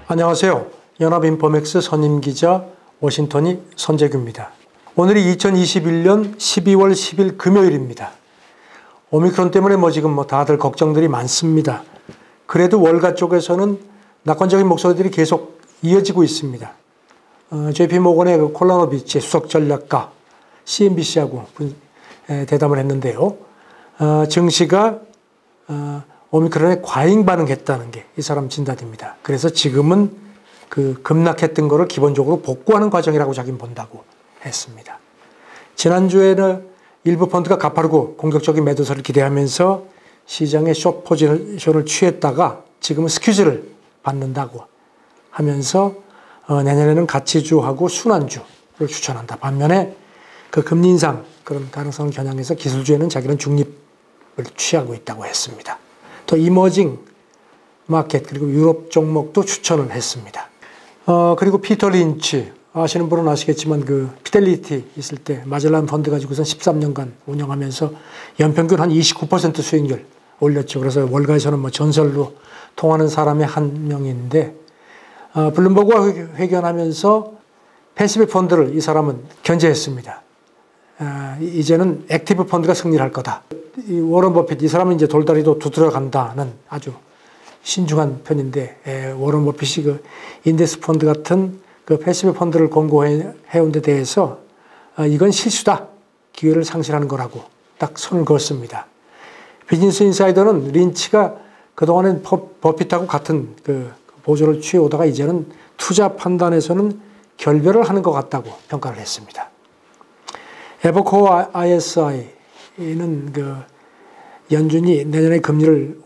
안녕하세요. 연합인포맥스 선임기자 워싱턴이 선재규입니다. 오늘이 2021년 12월 10일 금요일입니다. 오미크론 때문에 지금 다들 걱정들이 많습니다. 그래도 월가 쪽에서는 낙관적인 목소리들이 계속 이어지고 있습니다. JP모건의 콜라노비치 수석전략가 CNBC하고 대담을 했는데요. 증시가 오미크론에 과잉 반응했다는 게 이 사람 진단입니다. 그래서 지금은 급락했던 거를 기본적으로 복구하는 과정이라고 자기는 본다고 했습니다. 지난주에는 일부 펀드가 가파르고 공격적인 매도세를 기대하면서 시장의 숏 포지션을 취했다가 지금은 스퀴즈를 받는다고 하면서 내년에는 가치주하고 순환주를 추천한다. 반면에 금리 인상 그런 가능성을 겨냥해서 기술주에는 자기는 중립을 취하고 있다고 했습니다. 또 이머징 마켓 그리고 유럽 종목도 추천을 했습니다. 그리고 피터 린치 아시는 분은 아시겠지만 피델리티 있을 때 마젤란 펀드 가지고선 13년간 운영하면서 연평균 한 29% 수익률 올렸죠. 그래서 월가에서는 전설로 통하는 사람의 한 명인데 블룸버그와 회견하면서 패시브 펀드를 이 사람은 견제했습니다. 이제는 액티브 펀드가 승리를 할 거다. 이 워런 버핏 이 사람은 이제 돌다리도 두드려 간다는 아주 신중한 편인데 워런 버핏이 인덱스 펀드 같은 패시브 펀드를 권고해온 데 대해서 이건 실수다. 기회를 상실하는 거라고 딱 선을 그었습니다. 비즈니스 인사이더는 린치가 그동안엔 버핏하고 같은 보조를 취해오다가 이제는 투자 판단에서는 결별을 하는 것 같다고 평가를 했습니다. 에버코어 ISI는 연준이 내년에 금리를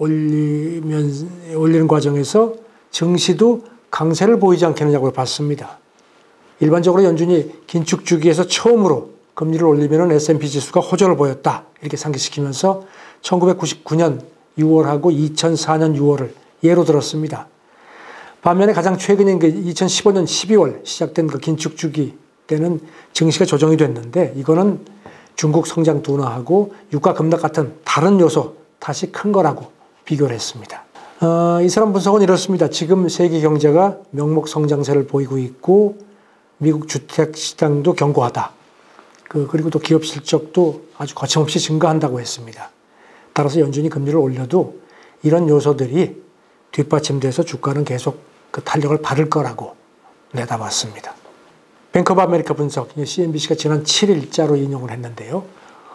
올리는 과정에서 증시도 강세를 보이지 않겠느냐고 봤습니다. 일반적으로 연준이 긴축 주기에서 처음으로 금리를 올리면 S&P 지수가 호전을 보였다. 이렇게 상기시키면서 1999년 6월하고 2004년 6월을 예로 들었습니다. 반면에 가장 최근인 2015년 12월 시작된 긴축 주기 때는 증시가 조정이 됐는데 이거는 중국 성장 둔화하고 유가 급락 같은 다른 요소 탓이 큰 거라고 비교를 했습니다. 이 사람 분석은 이렇습니다. 지금 세계 경제가 명목 성장세를 보이고 있고 미국 주택 시장도 견고하다. 그리고 또 기업 실적도 아주 거침없이 증가한다고 했습니다. 따라서 연준이 금리를 올려도 이런 요소들이 뒷받침돼서 주가는 계속 탄력을 받을 거라고 내다봤습니다. 뱅크 오브 아메리카 분석, CNBC가 지난 7일자로 인용을 했는데요.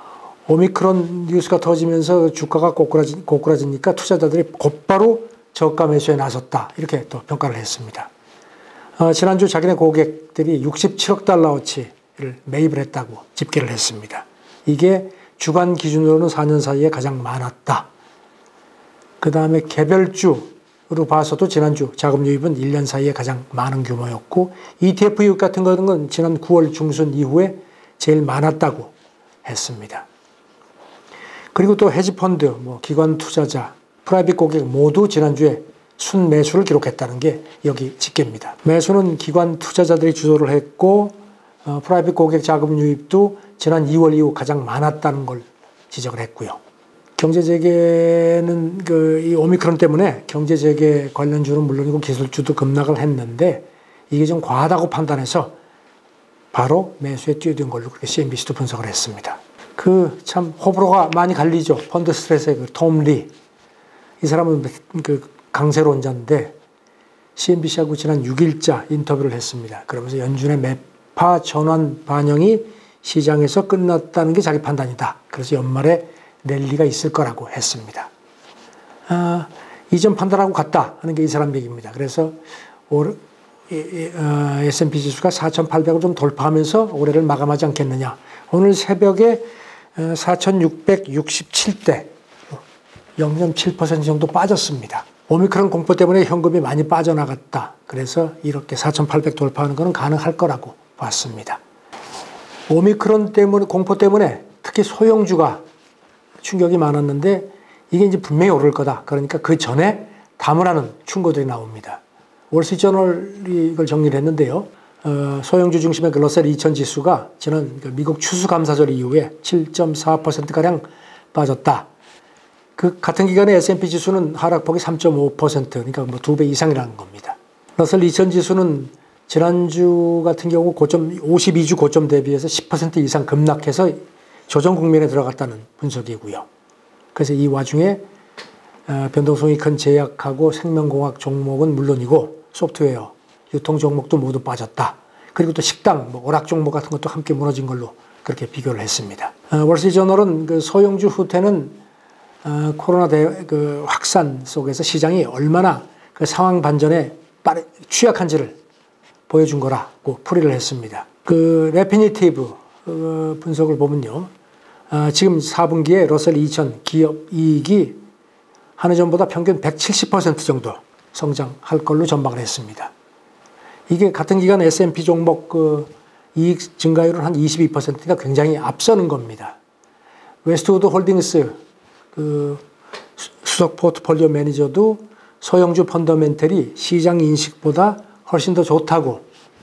오미크론 뉴스가 터지면서 주가가 고꾸라지니까 투자자들이 곧바로 저가 매수에 나섰다. 이렇게 또 평가를 했습니다. 지난주 자기네 고객들이 67억 달러어치를 매입을 했다고 집계를 했습니다. 이게 주간 기준으로는 4년 사이에 가장 많았다. 그 다음에 개별주로 봐서도 지난주 자금 유입은 1년 사이에 가장 많은 규모였고 ETF 유입 같은 건 지난 9월 중순 이후에 제일 많았다고 했습니다. 그리고 또 헤지펀드, 기관 투자자, 프라이빗 고객 모두 지난주에 순매수를 기록했다는 게 여기 집계입니다. 매수는 기관 투자자들이 주도를 했고 프라이빗 고객 자금 유입도 지난 2월 이후 가장 많았다는 걸 지적을 했고요. 경제재개는 이 오미크론 때문에 경제재개 관련주는 물론이고 기술주도 급락을 했는데 이게 좀 과하다고 판단해서 바로 매수에 뛰어든 걸로 그렇게 CNBC도 분석을 했습니다. 참 호불호가 많이 갈리죠. 펀드 스트레스의 톰 리. 이 사람은 강세론자인데 CNBC하고 지난 6일자 인터뷰를 했습니다. 그러면서 연준의 매파 전환 반영이 시장에서 끝났다는 게 자기 판단이다. 그래서 연말에 랠리가 있을 거라고 했습니다. 이전 판단하고 같다 하는 게 이 사람 얘기입니다. 그래서 S&P 지수가 4,800을 좀 돌파하면서 올해를 마감하지 않겠느냐. 오늘 새벽에 4,667대 0.7% 정도 빠졌습니다. 오미크론 공포 때문에 현금이 많이 빠져나갔다. 그래서 이렇게 4,800 돌파하는 것은 가능할 거라고 봤습니다. 오미크론 때문에 공포 때문에 특히 소형주가 충격이 많았는데 이게 이제 분명히 오를 거다. 그러니까 그 전에 담으라는 충고들이 나옵니다. 월스트리트저널이 이걸 정리를 했는데요. 소형주 중심의 러셀 2000 지수가 지난 미국 추수감사절 이후에 7.4%가량 빠졌다. 그 같은 기간에 S&P 지수는 하락폭이 3.5%, 그러니까 뭐 2배 이상이라는 겁니다. 러셀 2000 지수는 지난주 같은 경우 52주 고점 대비해서 10% 이상 급락해서 조정 국면에 들어갔다는 분석이고요. 그래서 이 와중에 변동성이 큰 제약하고 생명공학 종목은 물론이고 소프트웨어, 유통 종목도 모두 빠졌다. 그리고 또 식당, 오락 종목 같은 것도 함께 무너진 걸로 그렇게 비교를 했습니다. 월스트리트저널은 그 소형주 후퇴는 코로나 확산 속에서 시장이 얼마나 그 상황 반전에 취약한지를 보여준 거라고 풀이를 했습니다. 그 레피니티브 분석을 보면요. 지금 4분기에 러셀 2000 기업 이익이 한 해 전보다 평균 170% 정도 성장할 걸로 전망을 했습니다. 이게 같은 기간 S&P 종목 그 이익 증가율은 한 22%가 굉장히 앞서는 겁니다. 웨스트우드 홀딩스 그 수석 포트폴리오 매니저도 소형주 펀더멘털이 시장 인식보다 훨씬 더 좋다고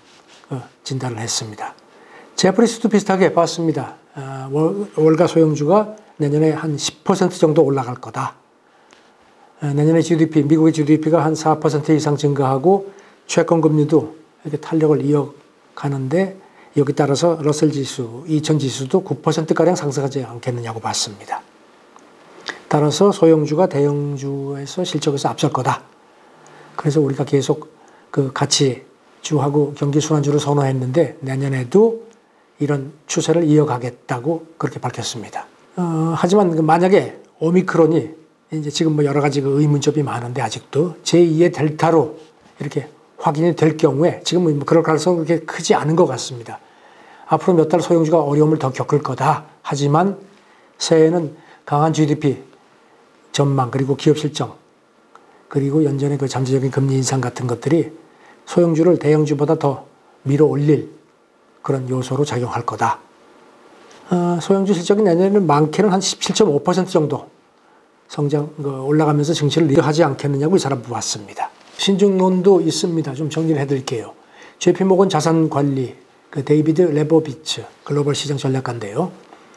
진단을 했습니다. 제프리스도 비슷하게 봤습니다. 월가 소형주가 내년에 한 10% 정도 올라갈 거다. 내년에 GDP, 미국의 GDP가 한 4% 이상 증가하고 채권 금리도 이렇게 탄력을 이어가는데 여기 따라서 러셀 지수, 2000 지수도 9%가량 상승하지 않겠느냐고 봤습니다. 따라서 소형주가 대형주에서 실적에서 앞설 거다. 그래서 우리가 계속 그 가치주하고 경기순환주를 선호했는데 내년에도 이런 추세를 이어가겠다고 그렇게 밝혔습니다. 하지만 만약에 오미크론이 이제 지금 여러 가지 그 의문점이 많은데 아직도 제2의 델타로 이렇게 확인이 될 경우에 지금은 그럴 가능성은 그렇게 크지 않은 것 같습니다. 앞으로 몇 달 소형주가 어려움을 더 겪을 거다. 하지만 새해에는 강한 GDP 전망 그리고 기업 실적 그리고 연전의 그 잠재적인 금리 인상 같은 것들이 소형주를 대형주보다 더 밀어 올릴 그런 요소로 작용할 거다. 소형주 실적이 내년에는 많게는 한 17.5% 정도 성장 올라가면서 증시를 리드하지 않겠느냐고 이 사람 보았습니다. 신중론도 있습니다. 좀 정리를 해드릴게요. JP모건 자산관리 그 데이비드 레보비츠 글로벌 시장 전략가인데요.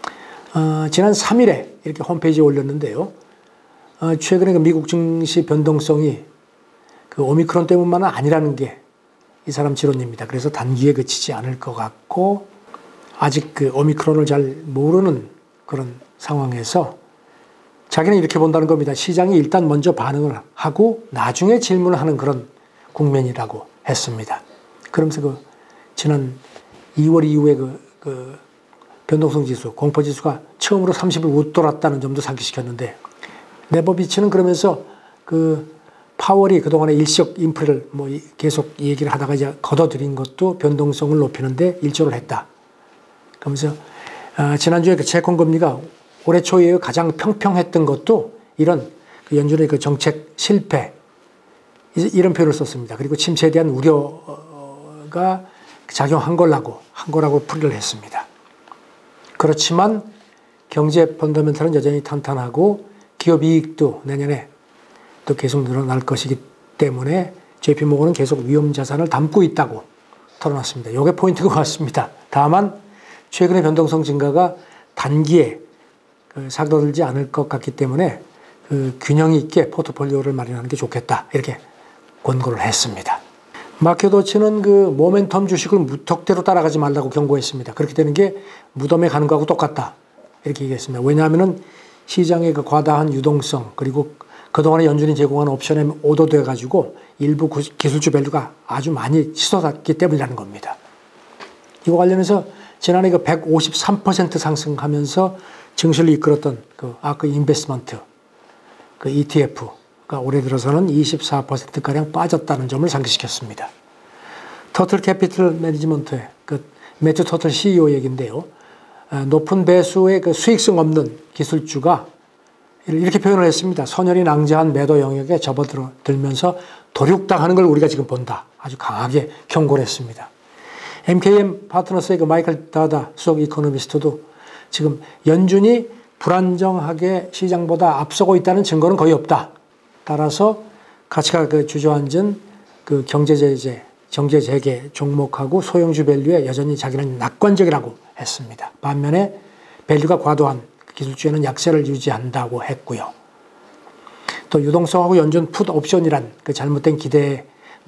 지난 3일에 이렇게 홈페이지에 올렸는데요. 최근에 그 미국 증시 변동성이 그 오미크론 때문만은 아니라는 게 이 사람 지론입니다. 그래서 단기에 그치지 않을 것 같고 아직 그 오미크론을 잘 모르는 그런 상황에서 자기는 이렇게 본다는 겁니다. 시장이 일단 먼저 반응을 하고 나중에 질문을 하는 그런 국면이라고 했습니다. 그러면서 그 지난 2월 이후에 그 변동성 지수, 공포 지수가 처음으로 30을 웃돌았다는 점도 상기시켰는데 레보비치는 그러면서 그 파월이 그동안에 일시적 인플레를 뭐 계속 얘기를 하다가 이제 걷어들인 것도 변동성을 높이는데 일조를 했다. 그러면서 지난주에 그 채권 금리가 올해 초에 가장 평평했던 것도 이런 그 연준의 그 정책 실패 이런 표현을 썼습니다. 그리고 침체에 대한 우려가 작용한 거라고 풀이를 했습니다. 그렇지만 경제 펀더멘털은 여전히 탄탄하고 기업 이익도 내년에 또 계속 늘어날 것이기 때문에 JP모건은 계속 위험 자산을 담고 있다고 털어놨습니다. 이게 포인트가 같습니다. 다만 최근의 변동성 증가가 단기에 사그러들지 않을 것 같기 때문에 그 균형 있게 포트폴리오를 마련하는 게 좋겠다. 이렇게 권고를 했습니다. 마켓워치는 그 모멘텀 주식을 무턱대로 따라가지 말라고 경고했습니다. 그렇게 되는 게 무덤에 가는 거하고 똑같다. 이렇게 얘기했습니다. 왜냐하면은 시장의 그 과다한 유동성 그리고 그동안에 연준이 제공한 옵션에 오더돼 가지고 일부 기술주 밸류가 아주 많이 치솟았기 때문이라는 겁니다. 이거 관련해서 지난해 그 153% 상승하면서 증시를 이끌었던 그 아크 인베스트먼트 그 ETF가 올해 들어서는 24%가량 빠졌다는 점을 상기시켰습니다. 터틀 캐피털 매니지먼트의 그 매튜 터틀 CEO 얘기인데요. 높은 배수의 그 수익성 없는 기술주가 이렇게 표현을 했습니다. 선열이 낭자한 매도 영역에 접어들면서 도륙당하는 걸 우리가 지금 본다. 아주 강하게 경고를 했습니다. MKM 파트너스의 그 마이클 다다 수석 이코노미스트도 지금 연준이 불안정하게 시장보다 앞서고 있다는 증거는 거의 없다. 따라서 가치가 그 주저앉은 그 경제 재개 종목하고 소형주 밸류에 여전히 자기는 낙관적이라고 했습니다. 반면에 밸류가 과도한 기술주에는 약세를 유지한다고 했고요. 또 유동성하고 연준 풋 옵션이란 그 잘못된 기대에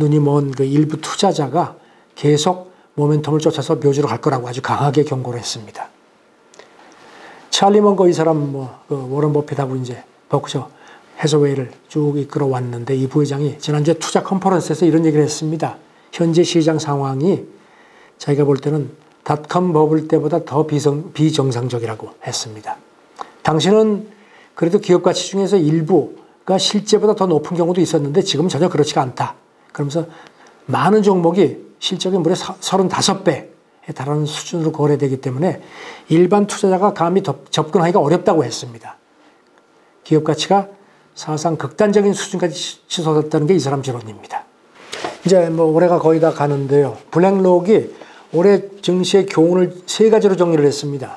눈이 먼 그 일부 투자자가 계속 모멘텀을 쫓아서 묘지로 갈 거라고 아주 강하게 경고를 했습니다. 찰리 먼거 이 사람 그 워런 버핏하고 이제 버크셔 해서웨이를 쭉 이끌어 왔는데 이 부회장이 지난주에 투자 컨퍼런스에서 이런 얘기를 했습니다. 현재 시장 상황이 자기가 볼 때는 닷컴 버블 때보다 더 비정상적이라고 했습니다. 당시는 그래도 기업 가치 중에서 일부가 실제보다 더 높은 경우도 있었는데 지금은 전혀 그렇지가 않다. 그러면서 많은 종목이 실적이 무려 35배에 달하는 수준으로 거래되기 때문에 일반 투자자가 감히 접근하기가 어렵다고 했습니다. 기업 가치가 사상 극단적인 수준까지 치솟았다는 게 이 사람 지론입니다. 이제 올해가 거의 다 가는데요. 블랙록이 올해 증시의 교훈을 3가지로 정리를 했습니다.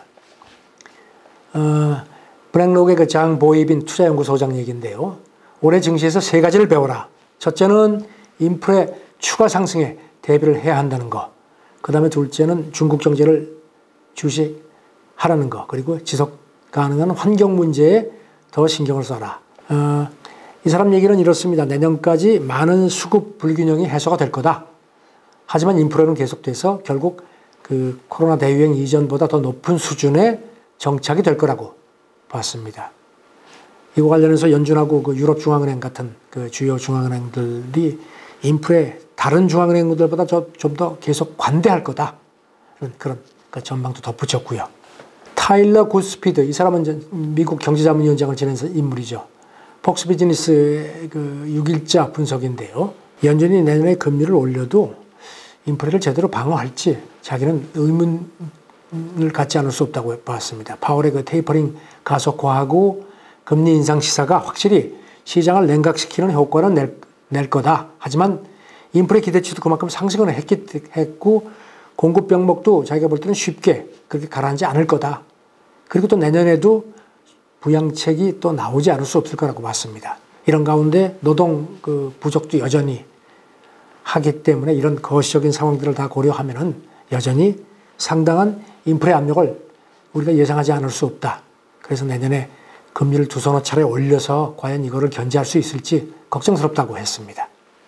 블랙록의 그 장 보이빈 투자연구소장 얘기인데요. 올해 증시에서 3가지를 배워라. 첫째는 인플레 추가 상승에 대비를 해야 한다는 거. 그 다음에 둘째는 중국 경제를 주시하라는 거. 그리고 지속 가능한 환경 문제에 더 신경을 써라. 이 사람 얘기는 이렇습니다. 내년까지 많은 수급 불균형이 해소가 될 거다. 하지만 인플레는 계속돼서 결국 그 코로나 대유행 이전보다 더 높은 수준에 정착이 될 거라고 봤습니다. 이거 관련해서 연준하고 그 유럽 중앙은행 같은 그 주요 중앙은행들이 인플레 다른 중앙은행들보다 좀 더 계속 관대할 거다. 그런 그 전망도 덧붙였고요. 타일러 굿스피드 이 사람은 미국 경제자문위원장을 지낸 인물이죠. 폭스 비즈니스의 그 6일자 분석인데요. 연준이 내년에 금리를 올려도 인플레를 제대로 방어할지 자기는 의문을 갖지 않을 수 없다고 봤습니다. 파월의 그 테이퍼링 가속화하고 금리 인상 시사가 확실히 시장을 냉각시키는 효과는 낼 거다. 하지만 인플레 기대치도 그만큼 상승을 했고 공급 병목도 자기가 볼 때는 쉽게 그렇게 가라앉지 않을 거다. 그리고 또 내년에도 부양책이 또 나오지 않을 수 없을 거라고 봤습니다. 이런 가운데 노동 그 부족도 여전히 하기 때문에 이런 거시적인 상황들을 다 고려하면은 여전히 상당한 인플레 압력을 우리가 예상하지 않을 수 없다. 그래서 내년에 금리를 두서너 차례 올려서 과연 이거를 견제할 수 있을지 걱정스럽다고 했습니다.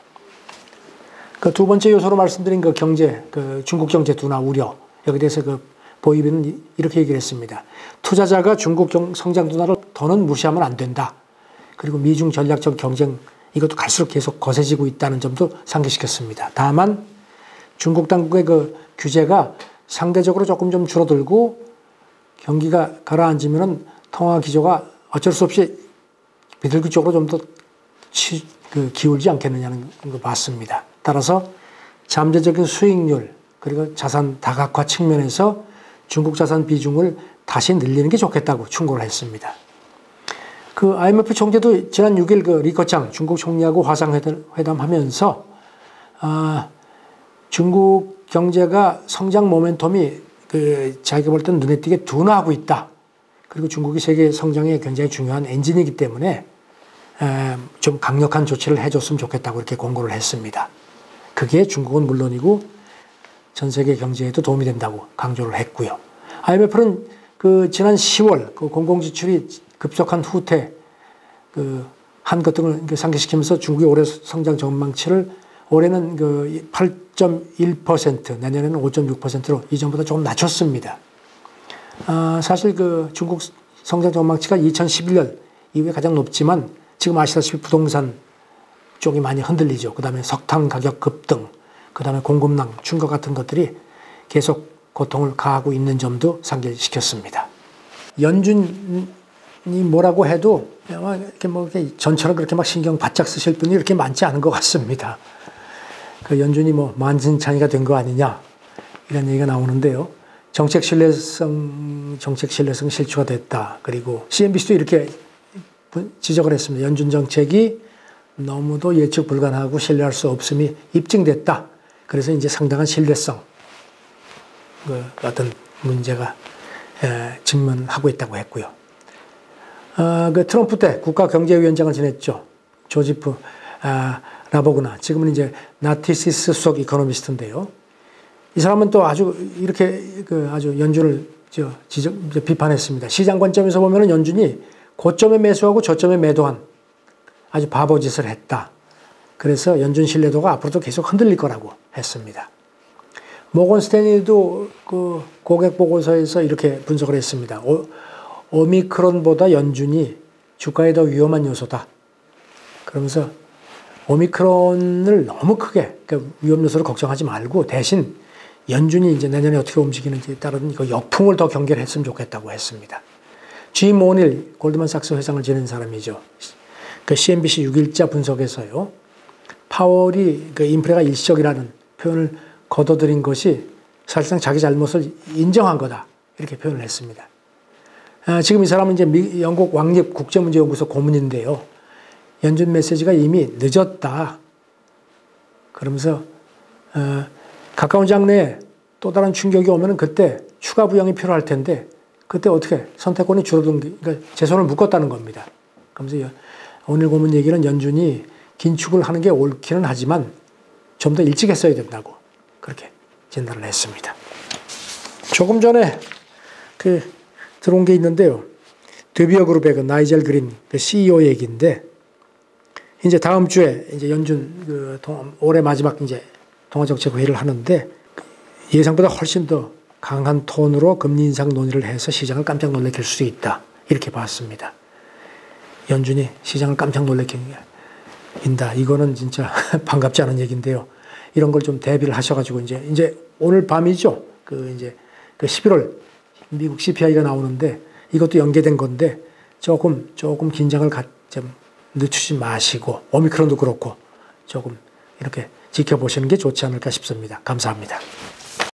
그 두 번째 요소로 말씀드린 그 경제, 그 중국 경제 둔화 우려, 여기 대해서 그 보이비는 이렇게 얘기를 했습니다. 투자자가 중국 성장 둔화를 더는 무시하면 안 된다. 그리고 미중 전략적 경쟁 이것도 갈수록 계속 거세지고 있다는 점도 상기시켰습니다. 다만 중국 당국의 그 규제가 상대적으로 조금 좀 줄어들고 경기가 가라앉으면은 통화 기조가 어쩔 수 없이 비둘기 쪽으로 좀 더 기울지 않겠느냐는 거 봤습니다. 따라서 잠재적인 수익률 그리고 자산 다각화 측면에서 중국 자산 비중을 다시 늘리는 게 좋겠다고 충고를 했습니다. 그 IMF 총재도 지난 6일 그 리커창 중국 총리하고 화상회담하면서 중국 경제가 성장 모멘텀이 그 자기가 볼 때는 눈에 띄게 둔화하고 있다. 그리고 중국이 세계 성장에 굉장히 중요한 엔진이기 때문에 좀 강력한 조치를 해줬으면 좋겠다고 이렇게 공고를 했습니다. 그게 중국은 물론이고 전 세계 경제에도 도움이 된다고 강조를 했고요. IMF는 그 지난 10월 그 공공지출이 급속한 후퇴 한 것 등을 상기시키면서 중국의 올해 성장 전망치를 올해는 그 8.1% 내년에는 5.6%로 이전보다 조금 낮췄습니다. 사실 그 중국 성장 전망치가 2011년 이후에 가장 높지만 지금 아시다시피 부동산 쪽이 많이 흔들리죠. 그 다음에 석탄 가격 급등, 그 다음에 공급망 충격 같은 것들이 계속 고통을 가하고 있는 점도 상기시켰습니다. 연준이 뭐라고 해도 이렇게 전처럼 그렇게 막 신경 바짝 쓰실 분이 이렇게 많지 않은 것 같습니다. 그 연준이 만신창이가 된 거 아니냐 이런 얘기가 나오는데요. 정책 신뢰성 실추가 됐다. 그리고 CNBC도 이렇게 지적을 했습니다. 연준 정책이 너무도 예측 불가능하고 신뢰할 수 없음이 입증됐다. 그래서 이제 상당한 신뢰성 어떤 문제가 직면하고 있다고 했고요. 그 트럼프 때 국가경제위원장을 지냈죠. 조지프 라보그나 지금은 이제 나티시스 수석 이코노미스트인데요. 이 사람은 또 아주 이렇게 아주 연준을 비판했습니다. 시장 관점에서 보면은 연준이 고점에 매수하고 저점에 매도한 아주 바보짓을 했다. 그래서 연준 신뢰도가 앞으로도 계속 흔들릴 거라고 했습니다. 모건 스탠리도 그 고객 보고서에서 이렇게 분석을 했습니다. 오미크론보다 연준이 주가에 더 위험한 요소다. 그러면서 오미크론을 너무 크게 그러니까 위험 요소를 걱정하지 말고 대신 연준이 이제 내년에 어떻게 움직이는지에 따른 이거 역풍을 더 경계를 했으면 좋겠다고 했습니다. 짐 오닐 골드만삭스 회장을 지낸 사람이죠. 그 CNBC 6일자 분석에서요. 파월이 그 인플레가 일시적이라는 표현을 거둬들인 것이 사실상 자기 잘못을 인정한 거다. 이렇게 표현을 했습니다. 지금 이 사람은 이제 영국 왕립 국제문제연구소 고문인데요. 연준 메시지가 이미 늦었다. 그러면서 가까운 장래에 또 다른 충격이 오면 그때 추가 부양이 필요할 텐데 그때 어떻게 선택권이 줄어든 그러니까 제 손을 묶었다는 겁니다. 그러면서 오늘 고문 얘기는 연준이 긴축을 하는 게 옳기는 하지만 좀 더 일찍 했어야 된다고 그렇게 진단을 했습니다. 조금 전에 들어온 게 있는데요. 드비어 그룹의 그 나이젤 그린 그 CEO 얘기인데 이제 다음 주에 이제 연준 올해 마지막 이제 통화정책 회의를 하는데 예상보다 훨씬 더 강한 톤으로 금리 인상 논의를 해서 시장을 깜짝 놀래킬 수도 있다. 이렇게 봤습니다. 연준이 시장을 깜짝 놀래킨다. 이거는 진짜 반갑지 않은 얘기인데요. 이런 걸 좀 대비를 하셔가지고 이제 오늘 밤이죠. 이제 11월 미국 CPI가 나오는데 이것도 연계된 건데 조금 긴장을 좀 늦추지 마시고 오미크론도 그렇고 조금 이렇게 지켜보시는 게 좋지 않을까 싶습니다. 감사합니다.